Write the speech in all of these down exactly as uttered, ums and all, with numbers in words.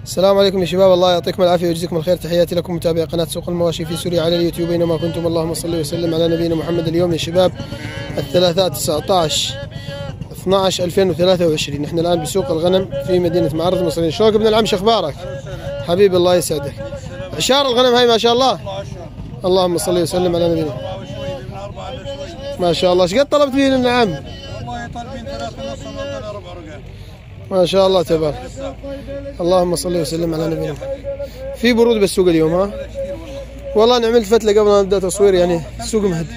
السلام عليكم يا شباب، الله يعطيكم العافيه ويجزيكم الخير. تحياتي لكم متابعي قناه سوق المواشي في سوريا على اليوتيوب اينما كنتم. اللهم صل وسلم على نبينا محمد. اليوم يا شباب الثلاثاء تسعة عشر اثني عشر ألفين وثلاثة وعشرين، نحن الان بسوق الغنم في مدينه معرض المصريين. شلونك ابن العم، شو اخبارك؟ حبيبي الله يسعدك. عشار الغنم هاي ما شاء الله، اللهم صل وسلم على نبينا. ما شاء الله. ايش قد طلبت به ابن العم؟ والله طالبين ثلاثة ونص ومنطقة أربع رقم. ما شاء الله تبارك. اللهم صل وسلم على نبينا. في برود بالسوق اليوم ها؟ والله انا عملت فتله قبل ما نبدا تصوير، يعني السوق مهدي.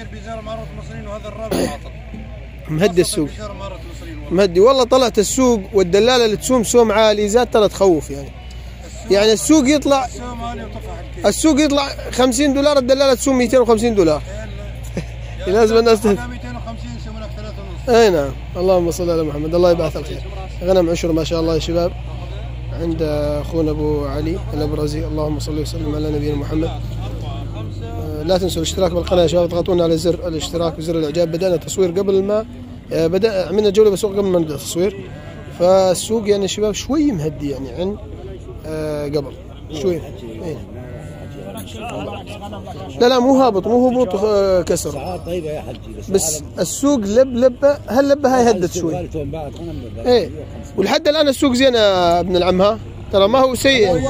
مهدي السوق. مهدي والله. طلعت السوق والدلاله اللي تسوم سوم عالي زاد ترى تخوف يعني. يعني السوق يطلع السوق يطلع خمسين دولار، الدلاله تسوم مئتين وخمسين دولار. لازم الناس تهدى. اي نعم. اللهم صل على محمد. الله يبعث الخير. غنم عشر ما شاء الله يا شباب عند اخونا ابو علي الابرزي. اللهم صل وسلم على نبينا محمد. لا تنسوا الاشتراك بالقناه يا شباب، اضغطونا على زر الاشتراك وزر الاعجاب. بدانا تصوير قبل ما بدا عملنا جوله بالسوق قبل ما نبدا التصوير، فالسوق يعني يا شباب شوي مهدي يعني عن قبل شوي. إيه. لا لا مو هابط، مو هبوط كسر طيبه يا حجي، بس السوق لب لبه. هل لبه هاي هدت شوي. ايه ولحد الان السوق زين يا ابن العم ها، ترى ما هو سيء.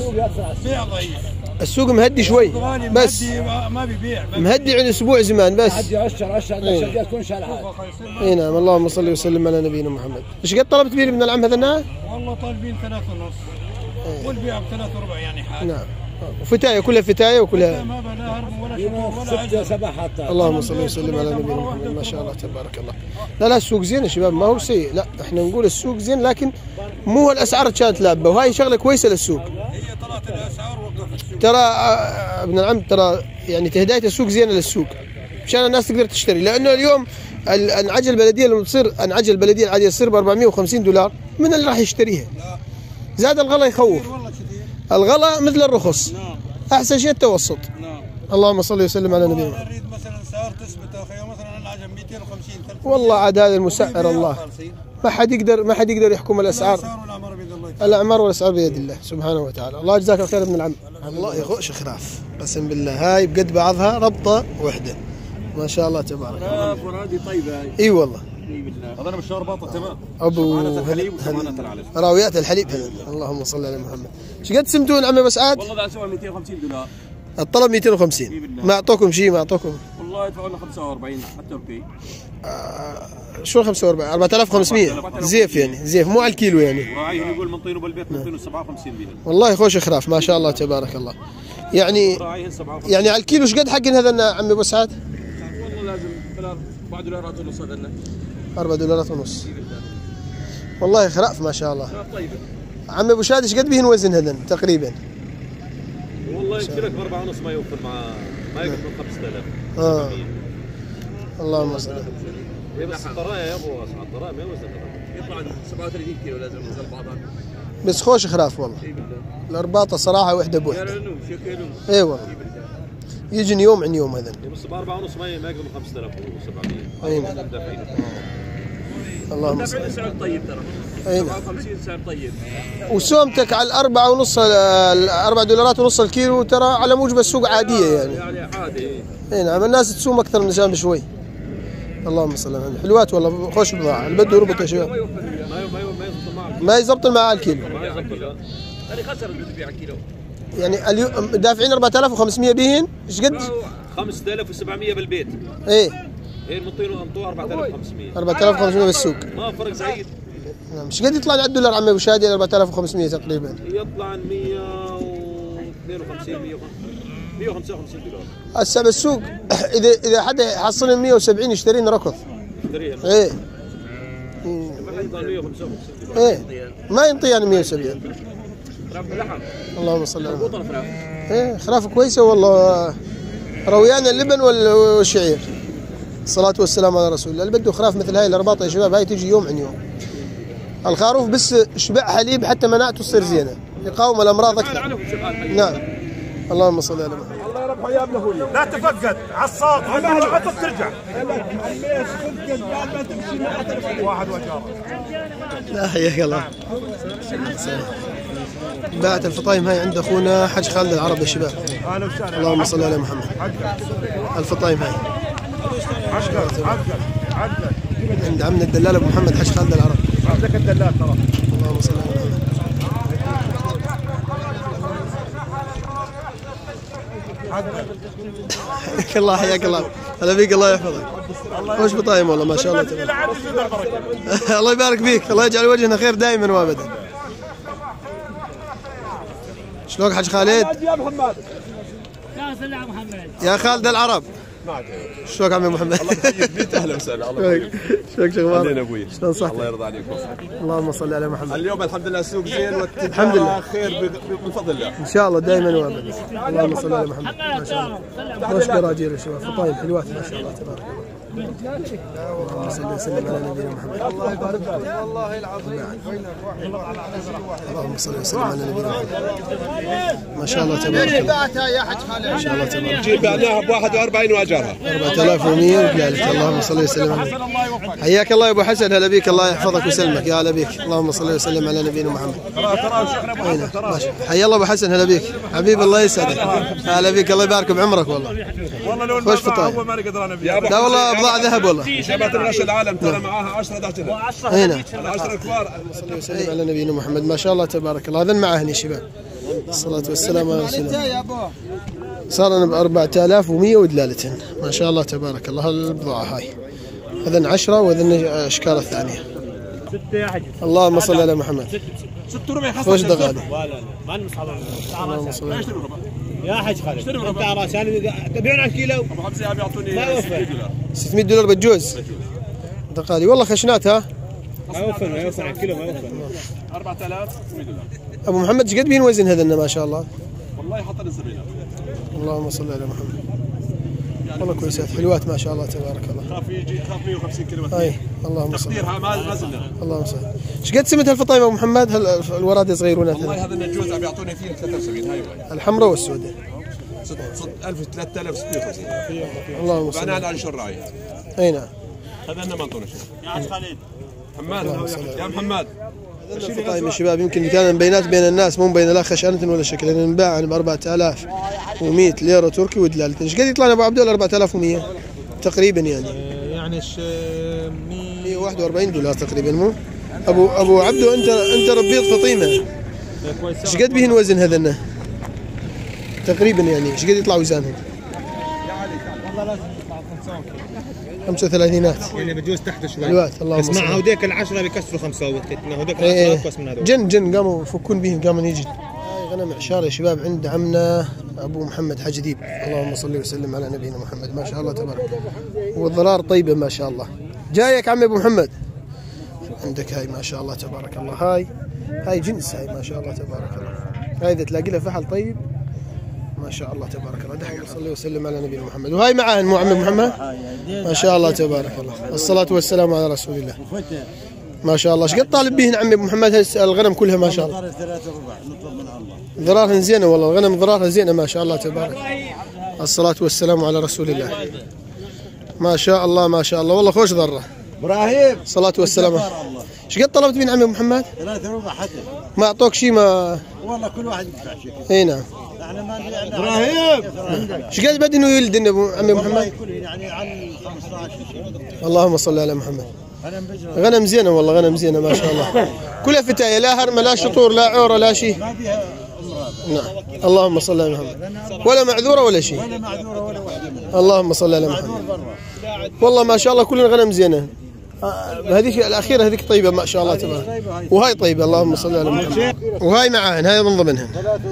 السوق مهدي شوي بس ما بيبيع، مهدي عن اسبوع زمان بس. حجي عشر عشر عشر تكون شالعه. اي نعم. اللهم صل وسلم على نبينا محمد. ايش قد طلبت به ابن العم هذا؟ والله طالبين ثلاثة ونص والبيع بثلاثة وربع يعني حاجه. نعم. وفتايه كلها فتايه وكلها ما بلا هرم ولا شكور ولا ستة سبع حتى. اللهم صل وسلم على نبينا محمد. ما شاء الله تبارك الله. لا لا السوق زين يا شباب، ما هو سيء. لا احنا نقول السوق زين، لكن مو الاسعار كانت لابه، وهاي شغله كويسه للسوق. هي طلعت الاسعار وقفت السوق. ترى ابن العم ترى يعني تهدايه السوق زينه للسوق مشان الناس تقدر تشتري، لانه اليوم الانعجه البلديه لما تصير انعجه البلديه العاديه تصير ب أربعمئة وخمسين دولار، من اللي راح يشتريها؟ زاد الغلا يخوف. الغلا مثل الرخص. احسن شيء التوسط. نعم. اللهم صل وسلم على نبينا. نريد مثلا سعر تثبت اخي، مثلا العجم مئتين وخمسين ثلاثمئة. والله عاد هذا المسعر الله، ما حد يقدر ما حد يقدر يحكم الاسعار. الاعمار والاسعار بيد الله سبحانه وتعالى. الله يجزاك الخير ابن العم. الله يخوش خراف قسم بالله، هاي بقد بعضها ربطه وحده ما شاء الله تبارك الله. خراف وراضي طيبه هاي. اي والله. هذا انا بالشهر باطه تمام. ابو الحليب وضمانه العلف. راويات الحليب هذا. اللهم صل على محمد. ايش قد سمتون عمي مسعد؟ والله ذا سوى مئتين وخمسين دولار. الطلب مئتين وخمسين. ما اعطوكم شيء؟ ما اعطوكم والله يدفعوا لنا خمسة وأربعين حتى اوكي. آه شو خمسة وأربعين؟ أربعة آلاف وخمسمئة زيف يعني، زيف مو على الكيلو يعني. وراعيهم يقول منطينه بالبيت منطينه سبعة وخمسين بينا. والله خوش خراف ما شاء الله تبارك الله. يعني يعني على الكيلو ايش قد حقن هذا عمي ابو سعد؟ والله لازم أربعة دولارات ونص هذا. أربعة دولارات ونص. والله خراف ما شاء الله. طيبه. عمي ابو شاد ايش قد بهن وزن هذا تقريبا؟ والله يشترك ب أربعة ونص ما يوفر مع ما يقدر من خمسة آلاف. اه اللهم صل. بس الضرايا يا ابو اسعد الضرايا ما يوزن يطلع سبعة وثلاثين كيلو لازم ينزل بعضها. بس خوش خراف والله. الارباطه صراحه وحده بوحده. اي والله. يجي يوم عن يوم هذا. بس ب أربعة ونص ما يقدر من خمسة آلاف وسبعمئة. اي نعم. اللهم صل. سعر طيب ترى. سبعة وخمسين سعر طيب. وسومتك على الأربعة ونص، الأربع دولارات ونص الكيلو ترى على موجب السوق عادية يعني. يعني عادي. اي نعم. الناس تسوم أكثر من جنب شوي. اللهم صل على النبي. حلوات والله خوش بضاعة. البدو يربط يا شباب. ما يزبط معك. ما يزبط مع الكيلو. ما يزبط. أنا خسر اللي بتبيع كيلو. يعني اليوم دافعين أربعة آلاف وخمسمئة بهن، ايش قد؟ خمسة آلاف وسبعمئة بالبيت. ايه. ايه المطينه انطوه أربعة آلاف وخمسمئة. أربعة آلاف وخمسمئة بالسوق. ما فرق زايد. نعم. ايش قد يطلع على الدولار عمي ابو شادي؟ أربعة آلاف وخمسمئة تقريبا. يطلع عن مئة واثنين وخمسين مئة وخمسة وخمسين دولار. هسه بالسوق اذا اذا حدا يحصل مئة وسبعين يشترينا ركض. يشتريها. ايه. مئة وخمسة وخمسين دولار. ايه ما ينطي يعني مئة وسبعين. خراف لحم. اللهم صل على محمد. ايه خراف كويسه والله. رويان اللبن والشعير. الصلاة والسلام على رسول الله. اللي بده خراف مثل هاي الارباطه يا شباب هاي تجي يوم عن يوم. الخروف بس شبع حليب حتى مناعته تصير زينه، يقاوم الامراض اكثر. نعم. اللهم صل على محمد. الله يربحه يا ابن اخوي. لا تفقد عصاط عطك ترجع. واحد وجاره. لا حياك الله. باعت الفطايم هاي عند اخونا حج خالد العرب يا شباب. اللهم صل على محمد. الفطايم هاي عند عمنا الدلال ابو محمد حج خالد العرب. عندك الدلال ترى. اللهم صل على محمد. حياك الله حياك الله. هلا بيك الله يحفظك. خوش فطايم والله ما شاء الله تبارك. الله يبارك فيك. الله يجعل وجهنا خير دائما وابدا. شلونك حج خالد؟ يا محمد. يا سلام محمد. يا خالد العرب. شلونك عمي محمد؟ الله يحييك بيت اهلا وسهلا. الله يحييك. شلونك شغلك؟ اهلين ابوي. شلون صحتك؟ الله يرضى عليك. اللهم صل على محمد. اليوم الحمد لله السوق زين والتجارة الحمد لله. خير بفضل الله. ان شاء الله دائما وابدا. اللهم صل على محمد. ما شاء الله. وش براجيل يا شباب فطايم حلوات ما شاء الله تبارك الله. اللهم صل وسلم على نبينا محمد. الله يبارك فيك. والله العظيم. اللهم صل وسلم على نبينا محمد. ما شاء الله تبارك الله. يا حج خالد. ما شاء الله تبارك الله. جيب بعناها ب واحد وأربعين واجرها. أربعة آلاف ومئة وذلك. اللهم صل وسلم على حياك الله يا ابو حسن. هلا بيك الله يحفظك ويسلمك. يا هلا بيك. اللهم صل وسلم على نبينا محمد. حيا الله ابو حسن. هلا بيك حبيب الله يسعدك. هلا بيك الله يبارك بعمرك والله. والله لو خوش فطايم. هو ما نقدر انا يا ابو لا والله بضاعة ذهب والله. شباب الغش العالم ترى معاها عشرة أحد عشر. هنا. عشرة كبار. صلى وسلم على نبينا محمد. ما شاء الله تبارك الله. هذا معه هني شباب. الصلاة والسلام على رسول الله. صار لنا ب أربعة آلاف ومئة ودلالتين. ما شاء الله تبارك الله. البضاعة هاي هذن عشرة وهذن أشكال الثانية. اللهم صل على محمد. ست ربع حصل. خوش دغالي. ما نصحى. اللهم صل على يا حج خالد انت عشان تبيعون على الكيلو ابو خمسة بيعطوني ستمائة دولار. ستمائة دولار بالجوز. دقالي والله خشنات ها. ما يوفر ما يوفر على الكيلو ما يوفر. أربعة آلاف ومئة دولار. ابو محمد ايش قد بين وزن هذا ما شاء الله. والله حط لنا سبعين. اللهم صل على محمد. والله كويسات حلوات ما شاء الله تبارك الله. خاف يجي خاف مئة وخمسين كيلو. اي اللهم صل. تقديرها ما ما زلنا. اللهم صل. ايش قد سمت الفطايم ابو محمد؟ هل الوراد صغيرون والله هذا الجوز عم يعطوني فيه ثلاثة وسبعين. هاي الحمراء والسوداء. ألف ثلاثة آلاف وستمائة وخمسين. اللهم صل. بناء على الشراعي. اي نعم. هذا لنا ما انطونا شيء. يا حج خالد. محمد يا محمد. الفطايم يا شباب يمكن كان بينات بين الناس مو بين لا خشنة ولا شكل. لان انباع ب أربعة آلاف ومئة ليرة تركي ودلالة. ايش قد يطلع ابو عبد الله أربعة آلاف ومئة تقريبا يعني؟ يعني مئة وواحد وأربعين دولار تقريبا مو؟ ابو ابو عبدو انت انت ربيط فطيمه. ايش قد بهن وزن هذا تقريبا يعني؟ ايش قد يطلع وزنهم؟ والله لازم يطلع خمسة وثلاثينات يعني بجوز تحت شوي. حلوات. اللهم صل. اسمع هوديك العشرة بيكسروا خمسة وثلاثين. هوديك ايه العشرة أكوس من هذول. جن جن قاموا يفكون بهم قاموا يجي. هاي غنم عشار يا شباب عند عمنا ابو محمد حج ديب. اللهم صل وسلم على نبينا محمد. ما شاء الله تبارك. والضرار طيبه ما شاء الله. جايك عمي ابو محمد. عندك هاي ما شاء الله تبارك الله. هاي هاي جنس هاي ما شاء الله تبارك الله. هاي اذا تلاقي لها فحل طيب ما شاء الله تبارك الله. دحين صلي وسلم على نبينا محمد. وهاي معاه مو عمي محمد. ما شاء الله تبارك الله. الصلاة والسلام على رسول الله. ما شاء الله. ايش قد طالب بهن عمي ابو محمد الغنم كلها ما شاء الله؟ ضرارها زينه والله. الغنم ضرارها زينه ما شاء الله تبارك. الصلاة والسلام على رسول الله. ما شاء الله ما شاء الله والله خوش ضره. ابراهيم. الصلاة والسلام. ايش قد طلبت من عمي ابو محمد؟ ثلاثة ربع حتى. ما اعطوك شيء ما؟ والله كل واحد يدفع شيء. اي نعم. يعني ما ابراهيم. ايش قد بدي انه يلد ابو عمي محمد؟ يعني عن خمسة عشر. اللهم صل على محمد. غنم زينه والله غنم زينه ما شاء الله. كلها فتايه لا هرمه لا شطور لا عوره لا شيء. ما فيها نعم. اللهم صل على محمد. ولا معذوره ولا شيء. ولا معذوره ولا واحده. اللهم صل على محمد. والله ما شاء الله كل الغنم زينه. هذيك الاخيره هذيك طيبه ما شاء الله تبارك. وهاي طيبه اللهم صل على محمد. وهاي معاهن هاي من ضمنهن.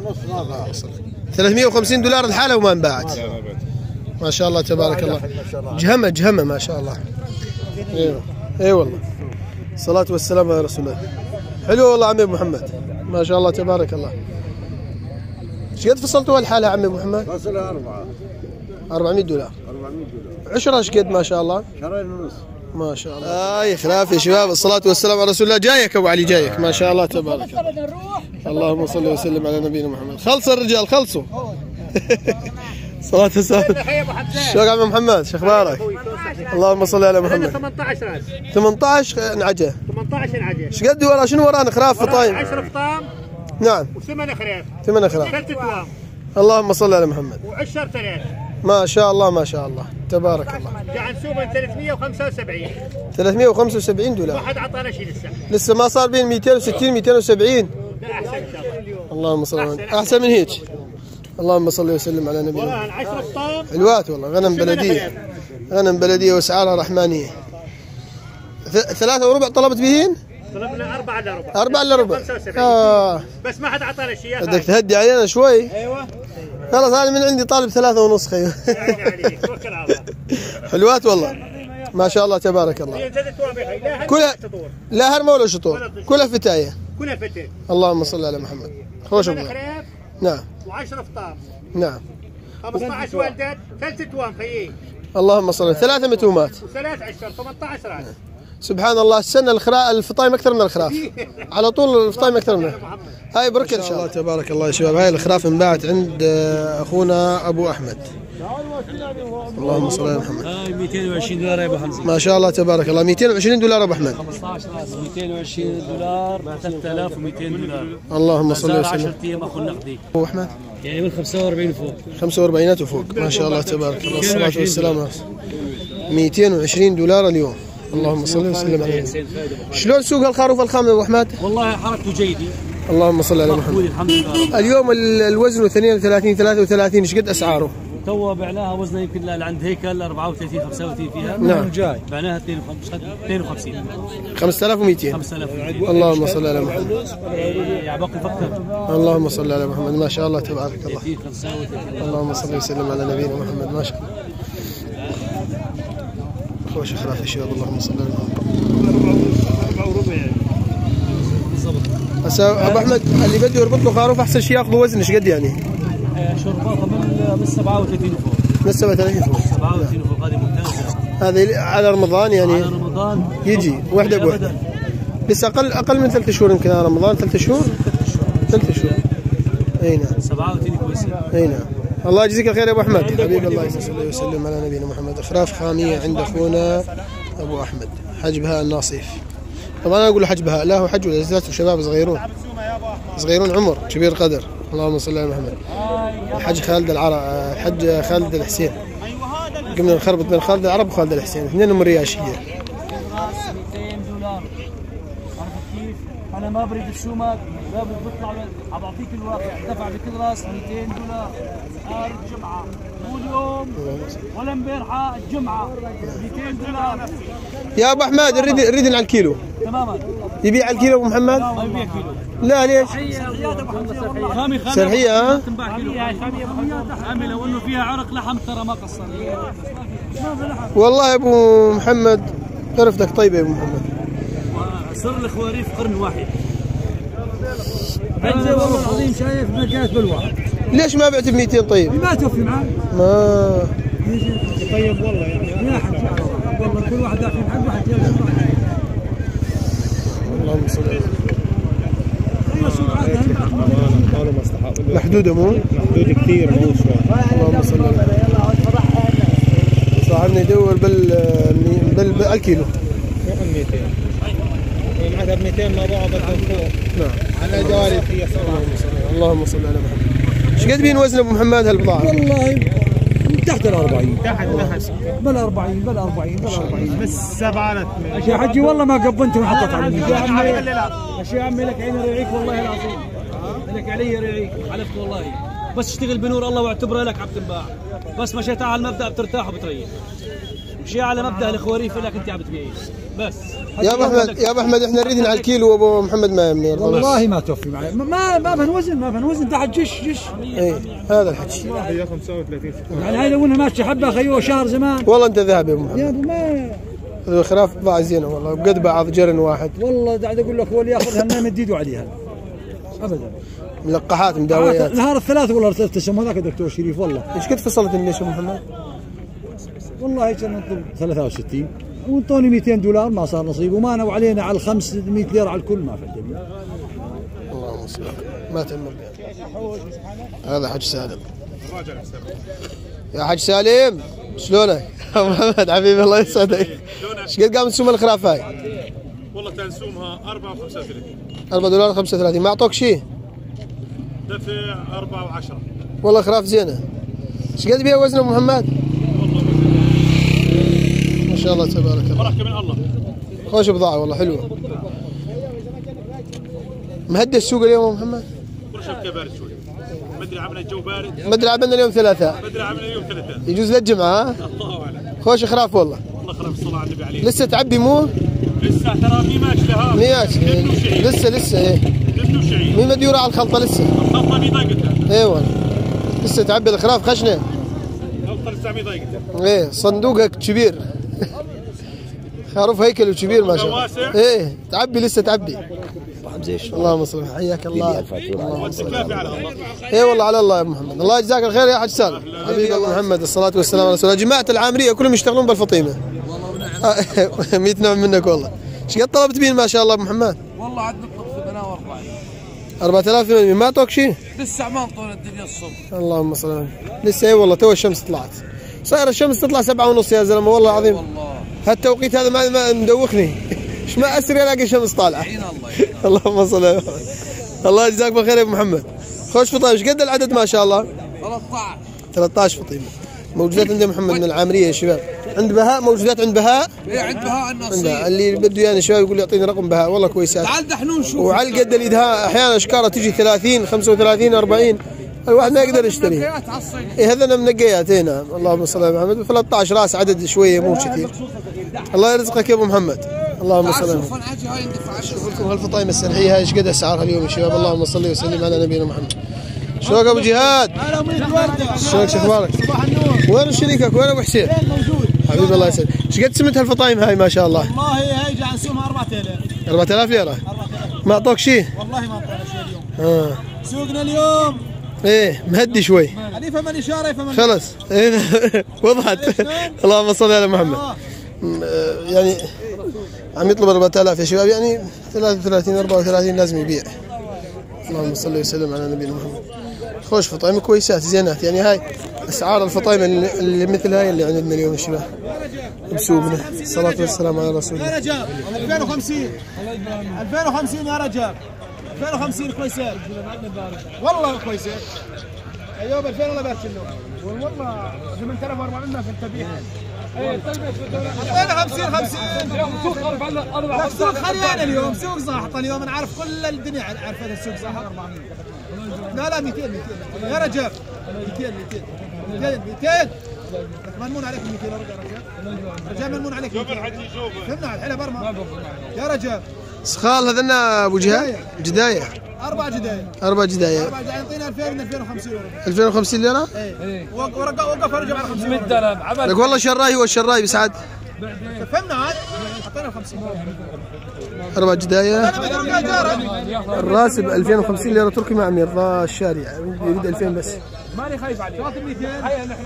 ثلاثمئة وخمسين دولار الحاله وما انباعت. ما شاء الله تبارك الله. جهمه جهمه ما شاء الله. ايوه اي والله. الصلاة والسلام على رسول الله. حلو والله عمي ابو محمد. ما شاء الله تبارك الله. ايش قد فصلتوا الحالة عمي ابو محمد؟ فصلها أربعة. أربعمئة دولار. أربعمئة دولار. عشرة ايش قد ما شاء الله؟ شهرين ونص. ما شاء الله. اي خلاف يا شباب. الصلاة والسلام على رسول الله. جايك ابو علي جايك ما شاء الله تبارك الله. اللهم صل وسلم على نبينا محمد. خلصوا الرجال خلصوا. صلاة والسلام. شو عمي محمد شو اخبارك؟ اللهم صل على محمد. ثمانية عشر ثمانية عشر نعجة. ثمانية عشر نعجة. ايش قد ورا شنو ورانا خراف فطايم؟ عشرة فطام. نعم. وثمان خراف. ثمان خراف. ثلاث توام. اللهم صل على محمد. وعشر ثلاث. ما شاء الله ما شاء الله تبارك الله. قاعد نسوبه ثلاثمئة وخمسة وسبعين. ثلاثمئة وخمسة وسبعين دولار. واحد عطانا شيء لسه. لسه ما صار بين مئتين وستين مئتين وسبعين. لا احسن ان شاء الله. اللهم صل على محمد. احسن من هيك. اللهم صل وسلم على نبينا. والله عشرة طام. حلوات والله غنم بلديه. غنم بلديه واسعارها رحمانيه. ثلاثة وربع طلبت بهين؟ طلبنا أربعة إلا ربع. أربعة إلا ربع. آه. بس ما حد عطانا شيء يا بدك تهدي علينا شوي. ايوه. خلاص أنا من عندي طالب ثلاثة ونص خيو. يعني عليك توكل على الله. حلوات والله. ما شاء الله تبارك الله. كلها لا هرمة ولا شطور. كلها فتاية. كلها فتاية. اللهم صل على محمد. خوش الله. نعم. وعشرة فطام. نعم. خمسة عشر والدات ثلاث توام خيي. اللهم صل. ثلاثة متومات. وثلاث عشر ثمانية عشر راس. سبحان الله السنة الخراء الفطايم أكثر من الخراف. على طول الفطايم أكثر من هاي بركة إن شاء الله. تبارك الله يا شباب. هاي الخراف انباعت عند أخونا أبو أحمد. اللهم صل على محمد. هاي مئتين وعشرين دولار يا ابو حمزه. ما شاء الله تبارك الله. مئتين وعشرين دولار ابو احمد. خمسطعش راس مئتين وعشرين دولار ب ثلاثة آلاف ومئتين دولار. اللهم صل وسلم. عشرة ايام اخذ نقدي ابو احمد يعني من خمسة وأربعين وفوق. خمسة وأربعين وفوق. ما شاء الله تبارك الله. الصلاة والسلام. مئتين وعشرين دولار اليوم. اللهم صل وسلم على النبي. شلون سوق الخروف الخام يا ابو احمد؟ والله حركته جيده. اللهم صل على محمد. الحمد لله. اليوم الوزن اثنين وثلاثين ثلاثة وثلاثين ايش قد اسعاره؟ تو بعناها وزنها يمكن لعند هيكل أربعة وثلاثين خمسة وثلاثين فيها. نعم. جاي بعناها اثنين وخمسين. خمسة آلاف ومئتين. خمسة آلاف. اللهم صل على محمد. يا باقي فكر. اللهم صل على محمد. ما شاء الله تبارك الله. اللهم صل وسلم على نبينا محمد. ما شاء الله. خوش خراف الشباب. اللهم صل على محمد. أربعة وربع يعني. بالضبط. هسه ابو احمد اللي بده يربط له خروف احسن شيء ياخذ وزن ايش قد يعني؟ شرباطه من من سبعة وثلاثين وفوق. من سبعة وثلاثين فوق. سبعة وثلاثين وفوق هذه ممتازه. هذه على رمضان يعني؟ على رمضان يجي وحده بوحده. بس اقل اقل من ثلاث شهور يمكن على رمضان. ثلاث شهور؟ ثلاث شهور. اي نعم. سبعة وثلاثين كويسين. اي نعم. الله يجزيك الخير يا ابو احمد. حبيب الله صلى الله وسلم على نبينا محمد. اخراف خاميه عند اخونا ابو احمد. حج بهاء الناصيف. طبعا انا اقول حج بهاء لا هو حج ولا زلات شباب صغيرون. صغيرون عمر كبير قدر. اللهم صل على محمد. الحج خالد العرب الحج خالد الحسين. قمنا نخربط بين خالد العرب وخالد الحسين اثنينهم من الرياشيه. مئتين دولار. عرفت كيف؟ انا ما بريد السومك، لا بطلع بعطيك الواقع، دفع بكل راس مئتين دولار. هاي الجمعه مو اليوم ولا امبارحه الجمعه مئتين دولار. يا ابو احمد نريد نريد على الكيلو. تماما. يبيع على الكيلو ابو محمد؟ ما يبيع كيلو. لا ليش؟ خامي خامي سرحيه ها؟ تنباع كيلو. خامي لو انه فيها عرق لحم ترى ما قصر. والله يا ابو محمد عرفتك طيبه يا ابو محمد. صر الخواريف قرن واحد. انت والله العظيم شايف ما كانت بالواحد. ليش ما بعت ب مئتين طيب؟ ما توفي معاه. ما طيب والله يعني. يا حج والله كل واحد داخل حق واحد يلا. اللهم صل على اي سوق عاده محدوده مو؟ محدود كثير مو شوي. اللهم صل على صاحبنا يدور بال بال بالكيلو. فوق ال مئتين. معناتها ب مئتين ما باعوا بدهم فوق. نعم. على جواري فيها اللهم صل على محمد. ايش قد بين وزن ابو محمد هالبضاعه؟ والله تحت ال أربعين. تحت تحت. بال أربعين بال أربعين بال أربعين. بس سبعة. يا حجي والله ما قبنت وحطيت على الميزان. يا عمي لك عين رعيك والله العظيم. لك علي رعيك حلفت والله. بس اشتغل بنور الله واعتبرها لك عم تنباع. بس مشيت على المبدا بترتاح وبتريح. مشي على مبدا الخواريف لك انت عم تبيعي بس. يا ابو احمد يا ابو احمد احنا نريد على الكيلو وابو محمد ما يمني. والله ما توفي معي. ما ما بنوزن ما بنوزن تحت جش جش. اي هذا الحكي. هي خمسة وثلاثين. يعني هاي لو انها ماشيه حبه خيوه شهر زمان. والله انت ذهب يا ابو محمد. يا ابو ما الخراف بضاعه زينه والله وقد بعض جرن واحد. والله قاعد اقول لك هو اللي ياخذها ما مد ايده عليها ابدا. ملقحات مداويات. نهار الثلاث والله ثلاث اسهم هذاك الدكتور شريف والله. ايش قد فصلت ليش يا ابو محمد؟ والله كان نطلب ثلاثة وستين وانطوني مئتين دولار ما صار نصيب وما نوع علينا على خمسمئة ليره على الكل ما في الدنيا. اللهم صل ما تأمر هذا حج سالم. يا حج سالم شلونك؟ ابو محمد حبيبي الله يسعدك. ايش قد قام تسوم الخراف هاي؟ والله تنسومها أربعة وخمسة وثلاثين. أربعة دولار خمسة وثلاثين. ما اعطوك شيء؟ دفع أربعة وعشرة. والله خراف زينه. ايش قد بيها وزن ابو محمد؟ ما شاء الله تبارك الله. بركه من الله. خوش بضاعه والله حلوه. مهدي السوق اليوم ابو محمد؟ برشة بارد شوي. مدري عملنا الجو بارد. مدري عملنا اليوم ثلاثاء. مدري عملنا اليوم ثلاثاء. يجوز للجمعه ها؟ الله اعلم. خوش خراف والله. والله خراف الصلاة على النبي عليه. لسه تعبي مو؟ لسه ترى في ماشي لها. مياش لسه لسه ايه. دبن وشعير. مين مديور على الخلطه لسه؟ الخلطة مي ضايقتها. ايوه لسه تعبي الخراف خشنه. الخلطة لسه مي ضايقتها. ايه صندوقها كبير. خروف هيكل وكبير ما شاء الله. واسع. ايه تعبي لسه تعبي. اللهم صل حياك الله. والتكافي على الله. اي والله على الله يا ابو محمد. الله يجزاك الخير يا حاج سالم. حبيبي ابو محمد الصلاه والسلام على رسول الله. جماعه العامريه كلهم يشتغلون بالفطيمه. مية نوع منك والله. ايش قد طلبت بين ما شاء الله ابو محمد؟ والله عاد نطلب ثمانية وأربعين. أربعة آلاف وثمانمئة ما اعطوك شيء؟ لسه ما انطونا الدنيا الصبح. اللهم صل على لسه اي والله تو الشمس طلعت. صاير الشمس تطلع سبعة ونص يا زلمه والله العظيم. والله هالتوقيت هذا ما ما مدوخني. ايش ما اسري الاقي الشمس طالعه. يعين الله. اللهم صل على الله يجزاك بالخير يا ابو محمد. خوش فطايم ايش قد العدد ما شاء الله؟ ثلاثة عشر. ثلاثة عشر فطيمه موجودات عند محمد من العامريه يا شباب. عند بهاء موجودات عند بهاء؟ ايه عند بهاء عندنا عندها اللي بده يعني شباب يقول يعطيني رقم بهاء والله كويسات. تعال دحنون شوف. وعلى قد الادهاء احيانا اشكاره تجي ثلاثين خمسة وثلاثين أربعين الواحد ما يقدر يشتري. ايه هذا منقيات. اي نعم اللهم صل على محمد. ثلاثة عشر راس عدد شويه مو كثير. الله يرزقك يا ابو محمد. اللهم صل على محمد. شوف لكم هالفطايم السرحيه هاي ايش قد اسعارها اليوم يا شباب. اللهم صل وسلم على نبينا محمد. شلونك ابو جهاد؟ هلا ابو ورده. شلونك شو اخبارك؟ صباح النور. وين شريكك؟ وين ابو حسين؟ موجود. حبيبي الله يسلمك. ايش قد سمت هالفطايم هاي ما شاء الله؟ والله هي جاي نسومها أربعة آلاف. أربعة آلاف ليره. ما اعطوك شيء؟ والله ما اعطونا شيء اليوم. اه سوقنا اليوم ايه مهدي شوي. هذه فمن اشاره فمن خلص إيه وضحت. اللهم صل على محمد. آه، يعني عم يطلب أربعة آلاف يا شباب يعني ثلاثة وثلاثين أربعة وثلاثين لازم يبيع. اللهم صل وسلم على نبينا محمد. خوش فطايم كويسات زينات يعني هاي اسعار الفطايم اللي مثل هاي اللي عندنا اليوم يا شباب بسوقنا. الصلاه والسلام على رسول الله. يا رجال ألفين وخمسين ألفين وخمسين يا رجال ألفين وخمسين كويسات والله كويسات. ايوه ب ألفين ولا بارك له والله ثمانية آلاف وأربعمئة ما في التبيع. ألفين وخمسين خمسين سوق خلينا اليوم سوق زاحط اليوم انا عارف كل الدنيا عارفه السوق زاحط أربعمئة. لا لا مئتين مئتين يا رجال مئتين مئتين مئتين مئتين منمون عليك مئتين يا رجال. رجال منمون عليك فهمنا على الحلا برمى يا رجال. سخال هذنا ابو جهاد جدايه اربع جدايه اربع جدايه اربع جدايه يعطينا ألفين من ألفين وخمسين ألفين وخمسين ليره. ايه وقف وقف رجع على خمسين لك والله شراي هو الشراي بسعد. فهمنا عاد حطينا خمسين اربع جدايه الراس ب ألفين وخمسين ليره تركي مع مرضى الشارع يريد ألفين بس. ماني خايف عليك. ثلاثة مئتين هيا نحن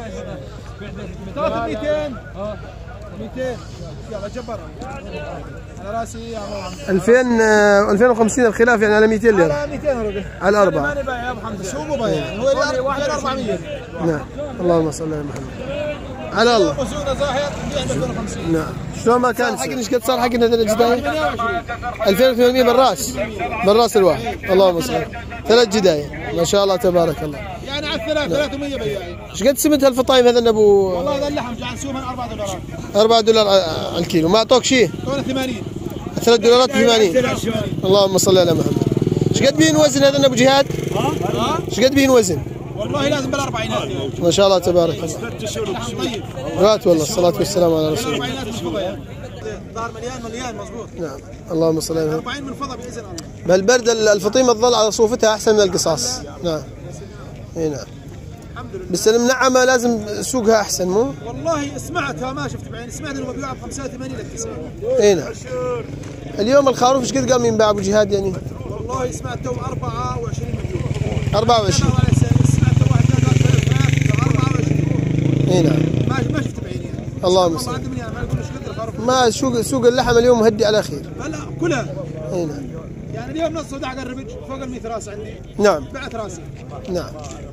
ثلاثة مئتين مئتين يلا جبر على راسي يا ابو ألفين ألفين وخمسين الخلاف يعني على مئتين ليره. على مئتين ربع على الاربعه. ماني بايع يا ابو حمد شو مو بايع هو ألفين وأربعمئة. نعم اللهم صل على محمد. على الله. وسوقنا زاهر نبيع ألفين وخمسين. نعم شلون ما كان حقنا ايش قد صار حقنا هذول الجدايه؟ ألفين وثمانمئة بالراس بالراس الواحد. اللهم صل ثلاث جدايه ما شاء الله تبارك الله. يعني على الثلاث ثلاثمئة بياعين. ايش قد سمت هالفطايم هذا ابو؟ والله هذا اللحم جاي نسومها أربعة دولارات. أربعة دولار على الكيلو ما اعطوك شيء؟ كونه ثمانين. ثلاث دولارات ثمانين. اللهم صل على محمد. ايش قد بين وزن هذا ابو جهاد؟ ها؟ ايش قد بين وزن؟ والله لازم بالاربعينات. ما شاء الله تبارك الله. طيب. غات والله الصلاه والسلام على رسول الله. الاربعينات مش فضايا. دار مليان مليان مضبوط. نعم اللهم صل على محمد. أربعين من فضا باذن الله. بهالبرد الفطيمه تظل على صوفتها احسن من القصاص. نعم اي نعم. الحمد لله. بس المنعمه لازم سوقها احسن مو؟ والله سمعتها ما شفت بعيني سمعت انه بيبيعها ب خمسة وثمانين لل تسعين. اي نعم. اليوم الخروف ايش قد قال من باع ابو جهاد يعني؟ والله سمعت تو أربعة وعشرين مليون. أربعة وعشرين. سمعت واحد قال أربعة وعشرين. اي نعم. ما ما شفت بعيني يعني. اللهم صل. والله عندي ما يقول ايش قد الخروف. ما سوق سوق اللحم اليوم مهدي على خير. لا كلها. اي نعم. يعني اليوم نص صداع قربت فوق ال مئة راس عندي. نعم. بعت راسي. نعم.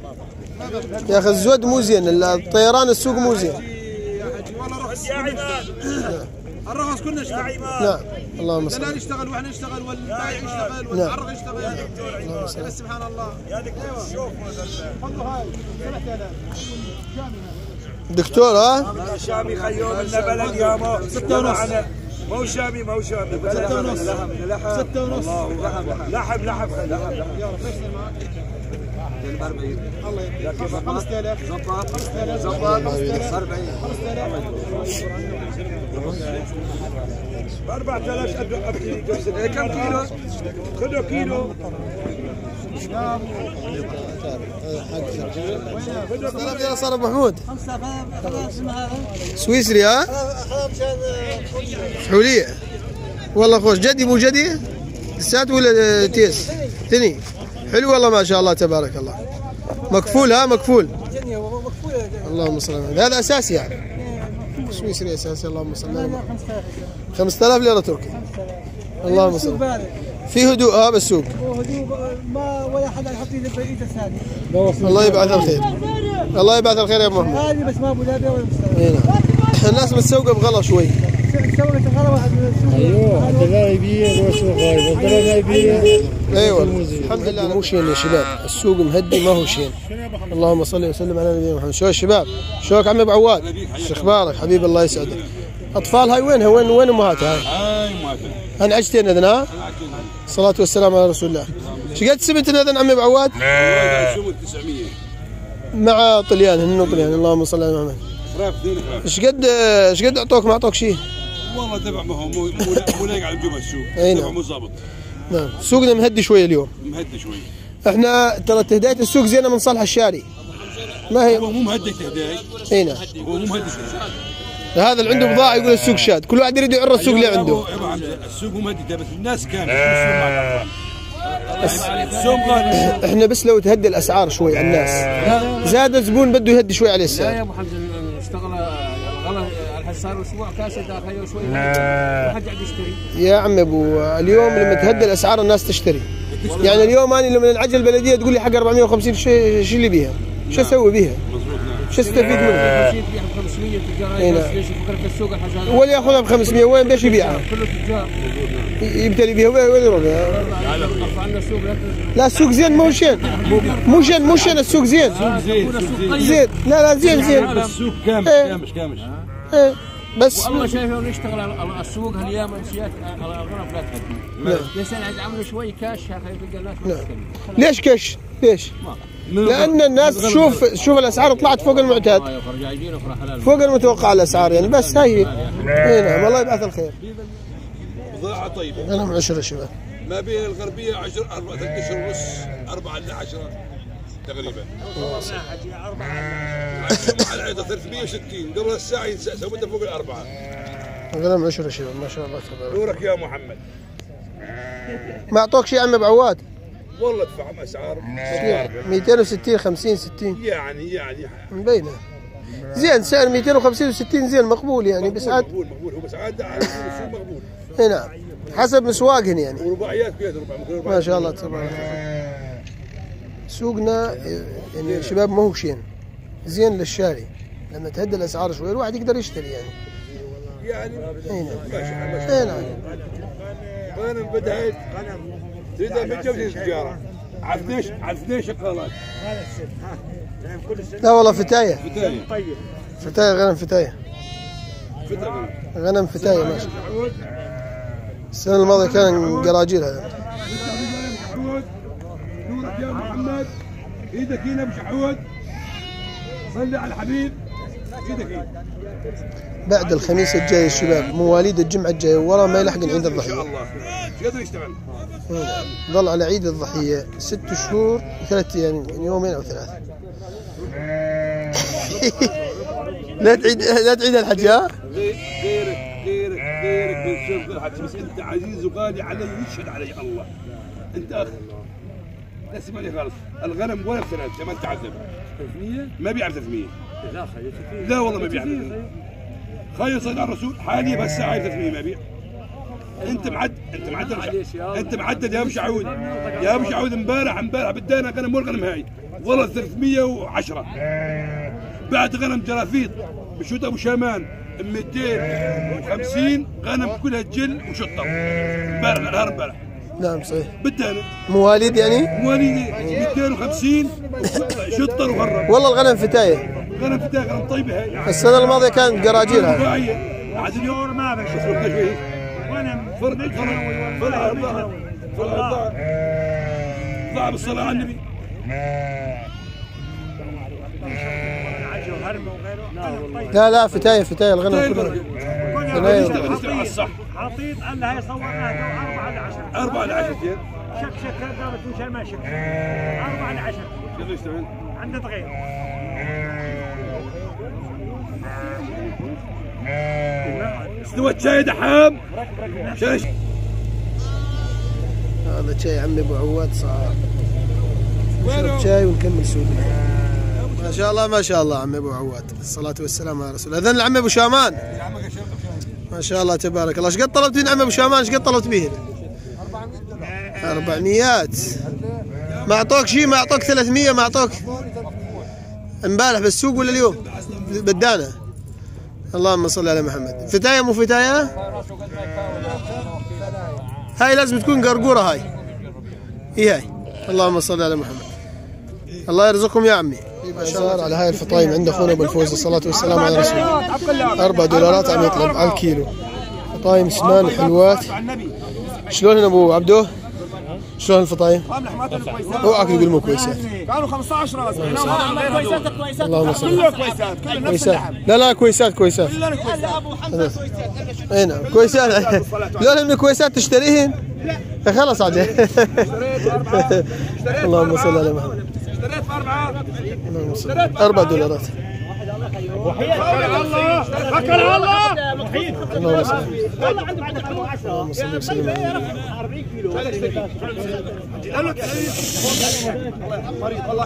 يا اخي الزود مو زين الطيران السوق مو زين. يا حجي والله روح السوق. الرخص كلنا نشتغل. نعم اللهم صل. الدلال يشتغل واحنا نشتغل والبائع يشتغل والمعرض يشتغل. بس سبحان الله. يا دكتور شوف خذوا هاي سبعة آلاف. دكتور ها؟ شامي خيوم لنا بلد يا مو ستة ونص. مو شامي مو شامي ستة ونص. لحم ستة ونص. لحم لحم لحم لحم يلا فيش معك. الله يبارك. خمسة آلاف. زبط. زبط. أربعين. خمسة آلاف. أربعة آلاف كم كيلو؟ خذوا كيلو. يلا صار ابو محمود سويسري ها؟ فحولية والله خوش. جدي مو جدي؟ لسات ولا تيس؟ ثني حلو والله ما شاء الله تبارك الله. مكفول ها مكفول. اللهم صل على النبي. هذا اساسي يعني سويسري اساسي. اللهم صل على النبي. خمسة آلاف ليرة تركي. اللهم صل. في هدوء ها بالسوق. هدوء ما ولا حدا يحط ايده في ايده ثاني. الله يبعث الخير. الله يبعث الخير يا ابو محمد. هذه بس ما ابو دابي ولا مستوى. الناس متسوقه بغلا شوي. سوقت الغلا واحد من السوق. ايوه الدلال يبيع والسوق غايب، الدلال ما يبيع. ايوه الحمد لله مو شين يا شباب، السوق مهدي ما هو شين. اللهم صل وسلم على نبينا محمد. شو الشباب؟ شلونك عمي ابو عواد؟ شو اخبارك حبيبي الله يسعدك. اطفال هاي وينها؟ وين وين امهاتها هاي؟ هاي امهاتها. انعجتين اذن ها؟ الصلاة والسلام على رسول الله. ايش قد سمت اذن عمي ابو عواد؟ تسعمية مع طليان هن طليان. اللهم صل على محمد. ايش قد ايش قد اعطوك؟ ما اعطوك شيء؟ والله تبع ما هو مو مو لايق على الجمعة السوق. اي تبع نعم. مو ظابط. نعم سوقنا مهدي شوي اليوم. مهدي شوي. احنا ترى تهدئة السوق زينة من صالح الشاري. ما هي؟ هو مو مهدي تهداي. اي نعم. هو مو مهدي. هذا اللي عنده بضاعة يقول السوق شاد، كل واحد يريد يعر السوق اللي عنده. السوق مو مهدي بس الناس كامل. السوق غالي. احنا بس لو تهدي الاسعار شوي على الناس زاد الزبون بده يهدي شوي عليه السعر. لا يا ابو حمزه اشتغل الغلا صار اسبوع كاسه داخل شوي ما حد قاعد يشتري. يا عم ابو اليوم لما تهدي الاسعار الناس تشتري. يعني اليوم انا لما نعجل البلديه تقول لي حق أربعمية وخمسين شو شو اللي بيها؟ شو اسوي بيها؟ شو استفيد منها؟ خمسمية تجار ليش يفكر في السوق الحزان ولا ياخذها ب خمسمية وين بدش يبيعها؟ كله تجار يبتلي بيها وين يروح؟ رفعنا السوق. لا السوق زين مو شين مو شين مو شين السوق زين زين. لا لا زين زين. السوق كامش كامش كامش. ايه بس والله شايف لو نشتغل على السوق هالايام امشيات الغرف لا تهدي. بس انا عايز اعمل شوي كاش يا اخي تلقى الناس ليش كش؟ ليش؟ لان الناس شوف شوف الاسعار طلعت فوق المعتاد فوق المتوقع الاسعار يعني. بس هاي اي نعم الله يبعث الخير. بضاعة طيبة. انا من عشرة شباب. ما بين الغربية عشر أربعة ثلاث أشهر ونص أربعة إلى عشرة تقريبا. على عيد ثلاثمية وستين قبل الساعة سويتها فوق الأربعة. انا من عشرة شباب ما شاء الله تبارك. نورك يا محمد. ما اعطوك شيء عمي ابو عواد؟ والله ادفعهم اسعار مئتين وستين خمسين ستين يعني يعني مبينه زين. سعر مئتين وخمسين وستين زين مقبول يعني. بس عاد مقبول مقبول. هو بس عاد على السوق مقبول. اي نعم حسب مسواقهن يعني. ورباعيات بيد ربع. ما شاء الله تبارك الله. سوقنا يعني شباب ما هو شين زين للشاري. لما تهدى الاسعار شوي الواحد يقدر يشتري يعني. يعني اي نعم ماشي اي نعم. غنم بدأت تريدها من جوزي التجارة على اثنين على اثنين شغالات. لا والله فتاية فتاية فتاية غنم فتاية فتاية غنم فتاية ماشي. السنة الماضية كان قراجيل هذا. نورك يا محمد. ايدك هنا بشحود. صلي على الحبيب. ايدك هنا. بعد الخميس الجاي الشباب مواليد الجمعة الجاية ورا ما يلحق عيد ان الضحية. شاء الله ايش قدر يشتغل؟ ظل على عيد الضحية ست شهور وثلاث يعني يومين او ثلاث. لا تعيد لا تعيد الحج ها؟ غيرك غيرك غيرك من سوق الحج بس انت عزيز وغالي علي يشهد علي الله. انت اخ لا اسمعني خالص. الغنم ولا بثلاث كمان تعذب. ثلاثمية ما بيعرف ثلاثمية. لا خير لا والله ما بيعرف. خير صلى على الرسول حاليا بس ساعه ثلاثمية ما بيع. انت معد انت معدل انت معدل يا ابو شعود يا ابو شعود. امبارح امبارح بدينا غنم مو الغنم هاي والله ثلاثمية وعشرة. بعد غنم جرافيط بشوت ابو شامان مئتين وخمسين غنم كلها جل وشطر امبارح نهار امبارح. نعم صحيح. بالتالي مواليد يعني؟ مواليد مئتين وخمسين شطر وغرب. والله الغنم فتايه. غنم فتايه غنم طيبه هاي. السنه الماضيه كانت قراجيل هاي. عاد اليوم ما بس وانا فرق فرق فرق فرق ضاع بالصلاه على النبي. لا لا فتايه فتايه الغنم كله. فتايه الصح. عطيت قال هاي صورناها أربعة لعشرة. أربعة لعشرة شك شك قامت مشان ما شك. أربعة لعشرة. كيف يشتغل؟ عنده تغيير. استوت شاي دحام. شاي. هذا شاي عمي ابو عواد صار. نشرب شاي ونكمل سوقنا. ما شاء الله ما شاء الله عمي ابو عواد، الصلاة والسلام على رسول الله. اذن العمي ابو شامان. ما شاء الله تبارك الله. ايش قد طلبت من عمي ابو شامان؟ ايش قد طلبت به؟ أربعمية. ما اعطوك شيء؟ ما اعطوك ثلاثمية؟ ما اعطوك؟ امبارح بالسوق ولا اليوم؟ بدانه. اللهم صل على محمد. فتايه مو فتايه؟ هاي لازم تكون قرقوره هاي. اي هاي. اللهم صل على محمد. الله يرزقكم يا عمي. صار على هاي الفطايم عند اخونا ابو الفوز، الصلاة والسلام على رسول الله. أربع دولارات عم يطلب على الكيلو. فطايم سمان حلوات. شلون ابو عبدو؟ شلون الفطايم؟ اوعك تقول مو كويسات. كانوا خمسطعش راس. كويسات كويسات. اللهم صل. كله كويسات، كله نفس اللحم. لا لا كويسات كويسات. كلنا كويسات. ابو حمزه كويسات. اي نعم كويسات. لون من كويسات تشتريهن؟ لا خلاص عاد. اللهم صل على محمد. اشتريت بأربعة. اللهم صل. أربع دولارات. الله توكل على الله. اللهم صل. والله عنده بعد عشرة. اللهم صل وسلم على أربعين كيلو. مريض والله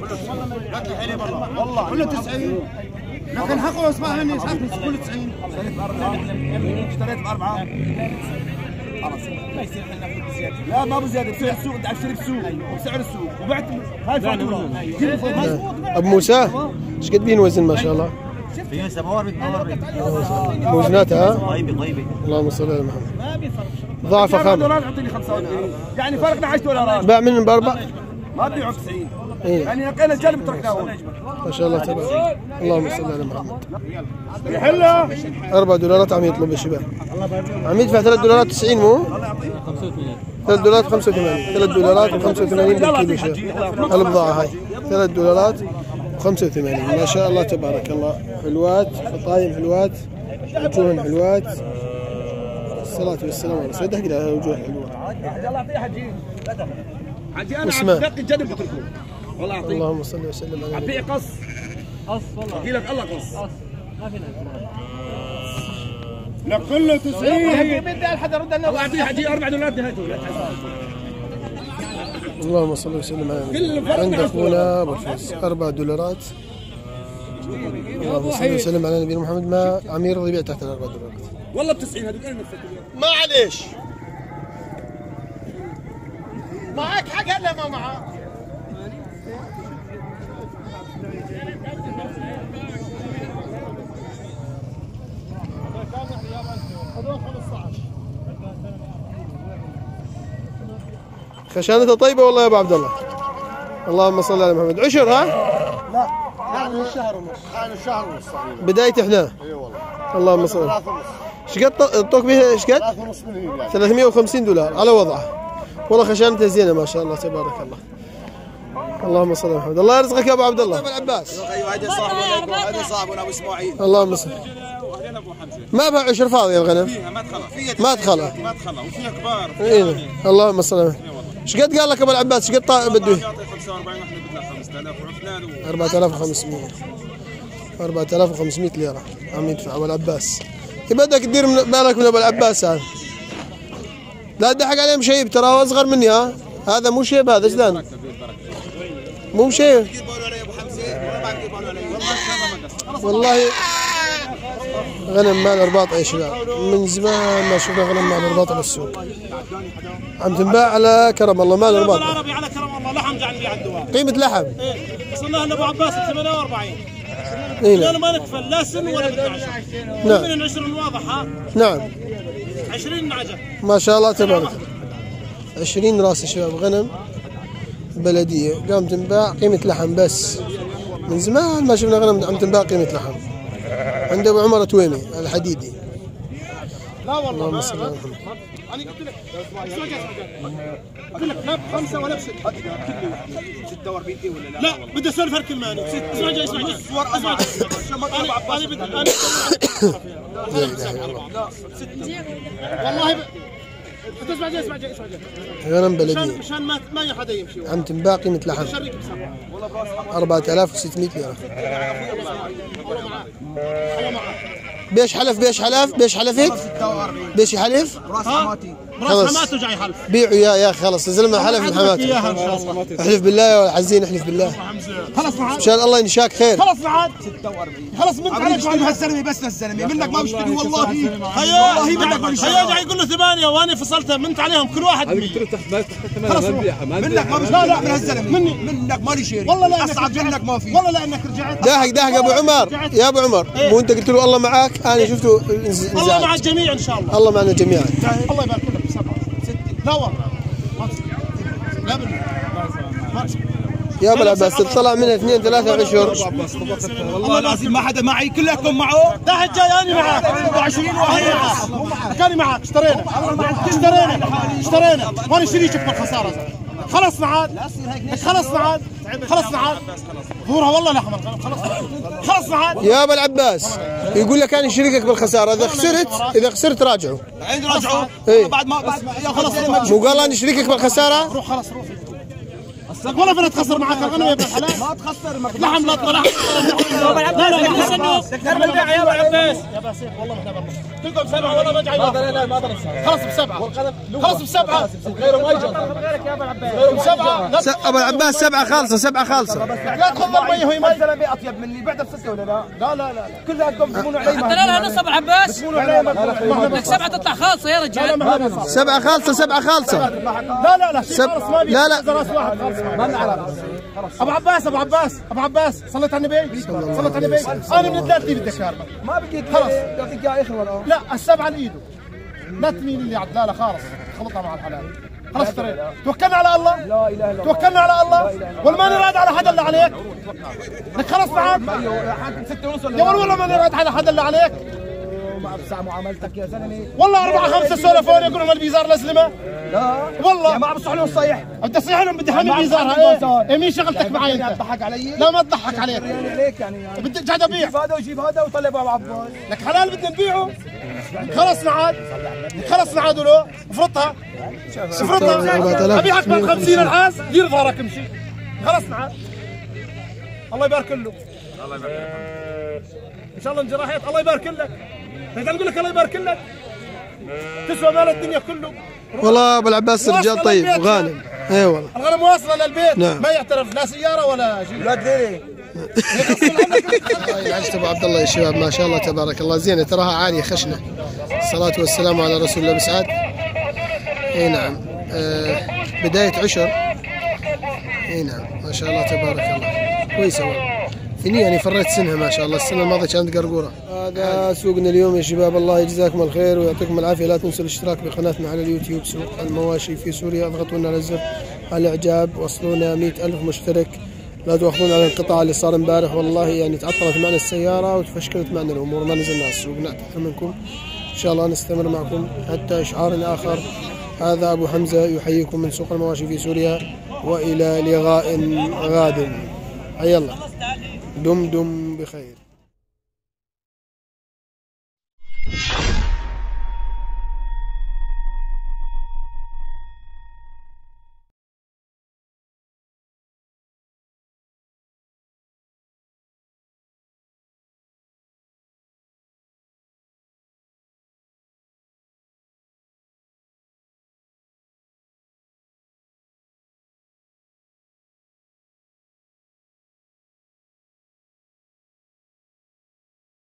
والله كله تسعين. لكن حقه اسمع مني كله تسعين. اشتريت بأربعة. خلاص ما يصير احنا ناخذ بزياده. لا ما بزياده، بسعر السوق. انت عم تشتري بالسوق وبسعر السوق وبعت هاي فاتوره. ابو موسى ايش قد بين وزن ما شاء الله؟ في سماوات وزناتها طيبه طيبه. اللهم صل على محمد. ما بيفرق. ضاعف خامس. دولار اعطيني خمسة وأربعين، يعني فرقنا عشرة دولارات. باع منهم باربع؟ ما بيعوا تسعين. إيه؟ يعني نقينا الجلب تركناه. ما شاء الله تبارك. اللهم صل على محمد. يحلها أربع دولارات عم يطلب الشباب. عم يدفع ثلاث دولارات تسعين مو؟ ثلاث دولارات خمسة وثمانين. ثلاث دولارات وخمسة وثمانين بالكيلو شباب. البضاعة هاي ثلاث دولارات وخمسة وثمانين. ما شاء الله تبارك الله. حلوات فطايم حلوات وجوه حلوات. الصلاة والسلام على رسول الله. دق على وجوه حلوات. الله يعطيه حجي. حجي انا اسمع. عم بقي الجنب بتركوه. والله يعطيك. اللهم صل وسلم على عبيه قص. قص والله. احكي لك الله قص. قص ما فينا. لا كله تسعين. بدي الحدا رد لنا واعطيه حجي أربع دولارات نهايته. اللهم صل وسلم على النبي. عند اخونا ابو الفوز أربع دولارات. اللهم صل وسلم على نبينا محمد. ما عم يرضى يبيع تحت الأربع دولارات. والله ب تسعين هذول انا نفسك. معلش معك حق هلا ما معك. خشانتها طيبة والله يا ابو عبد الله. اللهم صل على محمد. عشر ها؟ لا يعني شهر ونص. يعني شهر ونص تقريبا. بداية احنا. اي والله. اللهم صل. ثلاثة ونص. ايش قد طوق بها ايش قد؟ ثلاثة ونص مليون يعني. ثلاثمية وخمسين دولار على وضعه. والله خشانتها زينة ما شاء الله تبارك الله. اللهم صل على محمد. الله يرزقك يا ابو عبد الله. ابو العباس. هذا صاحبنا هذا صاحبنا ابو اسماعيل. اللهم صل. ما بها عشر فاضية الغنم. فيها ما دخلها. ما دخلها. ما دخلها وفيها كبار. اي اللهم صل على محمد. ايش قد قال لك ابو العباس؟ ايش قد بده؟ يعطي خمسة وأربعين واحنا بدنا خمسة آلاف وعفنان. أربعة آلاف وخمسمية. أربعة آلاف وخمسمية ليرة عم يدفع ابو العباس. بدك تدير من بالك من ابو العباس هذا. لا تضحك عليه مشيب ترى هو اصغر مني. ها هذا مو شيب هذا زدان مو شيب والله. غنم مال رباط يا شباب. من زمان ما شفنا غنم مال رباط بالسوق. عم تنباع على كرم الله مال رباط. العربي على كرم الله لحم قاعد نبيع الدوام. قيمة لحم. ايه وصلنا لابو عباس ب ثمانية وأربعين. اي نعم. ما نكفل لا سن ولا بد عشر. نعم. من عشرين واضح ها؟ نعم. عشرين نعجة. ما شاء الله تبارك. عشرين راس يا شباب غنم بلدية قام تنباع قيمة لحم بس. من زمان ما شفنا غنم عم تنباع قيمة لحم. عند ابو عمر تويمي الحديدي. لا والله اللهم صل على محمد. انا قلت لك قلت لك لا بخمسه ولا بسته. ستة وأربعين ولا لا؟ لا بدي اسولف هالكلمه. اسمع جاي اسمع جاي اسمع انا بدي انا والله اسمع جاي اسمع جاي اسمع جاي غنم بلدية مشان ما ما حدا يمشي. عم تنباع قيمة لحم أربعة آلاف وستمئة ليرة. بيش حلف بيش حلف بيش حلفت؟ بيش حلف؟ راس حماتي راس حماته جاي حلف. بيعوا يا يا خلص الزلمه حلف من حماته. احلف بالله يا عزين احلف بالله. خلص معاد. مشان الله ينشاك خير. خلص معاد. ستة وأربعين. خلص من عليك شو هالزلمه بس للزلمه منك ما بشتري والله. هيا هيا قاعد يقول له ثمانية وانا فصلتها منت عليهم كل واحد مية. خلص منك ما بشتري. لا لا من هالزلمه مني منك مالي شيء. والله لا اصعب منك ما في. والله لانك رجعت. داهق داهق ابو عمر يا ابو عمر مو انت قلت له الله معك انا شفته. الله مع الجميع ان شاء الله. الله معنا جميعا. الله يبارك لك بسبعه ستة. لا والله لا بالله يا ابو العباس طلع منها اثنين ثلاثة اشهر. والله لازم ما حدا معي كلكم معه. لا حد جاي انا معك أربعة وعشرين واحد كاني معك اشترينا اشترينا اشترينا وانا شريكك بالخساره. خلص معاد خلص معاد خلص معاد ظهورها والله لحمه. خلص خلص معاد يا ابو العباس يقول لك انا شريكك بالخساره اذا خسرت اذا خسرت راجعوا. عندي راجعوا بعد ما بعد ما خلص مو قال انا شريكك بالخساره؟ روح خلص روح والله فينا تخسر معك الغنم يا ابن الحلال. ما تخسر لحم لا لحم. لا لا لا ذكر البيع يا ابو عباس. يا ابو سيف والله ما تلقوا بسبعه والله ما جاي. لا لا ما ضل خلص بسبعه خلص بسبعه غيره ما يجي غيرك يا ابو العباس. بسبعه ابو العباس سبعه خالصه سبعه خالصه. لا تخضر المي هي ما الزلمه اطيب مني بعد بسته ولا لا؟ لا لا لا كلكم تسمونوا علي. حتى لا لا نص ابو العباس. تسمونوا علي لك سبعه تطلع خالصه يا رجال. سبعه خالصه سبعه خالصه. لا لا لا خالص لا لا ما نعرف. ابو عباس ابو عباس ابو عباس صليت على النبي صليت على النبي. انا من الثلاث بدي كارمه ما بقيت خلص يعطيك اياه اخوه. لا السبعه لايده لا تميل اللي عد. لا لا خالص خلطها مع الحلال. خلص اشترينا توكلنا على الله. لا اله الا توكلنا على الله والما نراد على حدا اللي عليك. لك خلص معك ستة ونص يا والله ما نراد على حدا اللي عليك. ما بسع معاملتك يا زلمه. والله أربعة خمسة سولفون يقولوا ما البيزار لازلمه. لا والله ما عم بصح لهم صيح. بدي اصيح لهم بدي حامل بيزارها. ايه مين شغلتك معي انت؟ تضحك علي؟ لا ما تضحك عليك. يعني عليك يعني بدي قاعد ابيع. جيب هذا وجيب هذا وطلب ابو عباس. لك حلال بدنا نبيعه. خلص عاد خلص عاد ولو افرطها افرطها ابيعك ب خمسين الحاس دير ظهرك امشي. خلص عاد الله يبارك له. الله يبارك لك ان شاء الله انجراحات. الله يبارك لك. بدي اقول لك الله يبارك لك تسوى مال الدنيا كله. والله ابو العباس رجال طيب وغانم. اي والله الغنم واصله للبيت. نعم. ما يعترف لا سياره ولا شيء. لا دليل. عجت ابو عبد الله يا شباب ما شاء الله تبارك الله زينه تراها عاليه خشنه. الصلاه والسلام على رسول الله بسعد. اي نعم آه بدايه عشر. اي نعم ما شاء الله تبارك الله كويسه والله. فيني يعني فريت سنها ما شاء الله. السنه الماضيه كانت قرقوره. هذا سوقنا اليوم يا شباب. الله يجزاكم الخير ويعطيكم العافيه. لا تنسوا الاشتراك بقناتنا على اليوتيوب سوق المواشي في سوريا. اضغطوا لنا على زر الاعجاب وصلونا مئة ألف مشترك. لا تواخذون على القطاع اللي صار امبارح والله يعني تعطلت معنا السياره وتفشكلت معنا الامور ما نزلنا على السوق. نعتذر منكم ان شاء الله نستمر معكم حتى اشعار اخر. هذا ابو حمزه يحييكم من سوق المواشي في سوريا والى لقاء غاد. حيا الله دم دم بخير.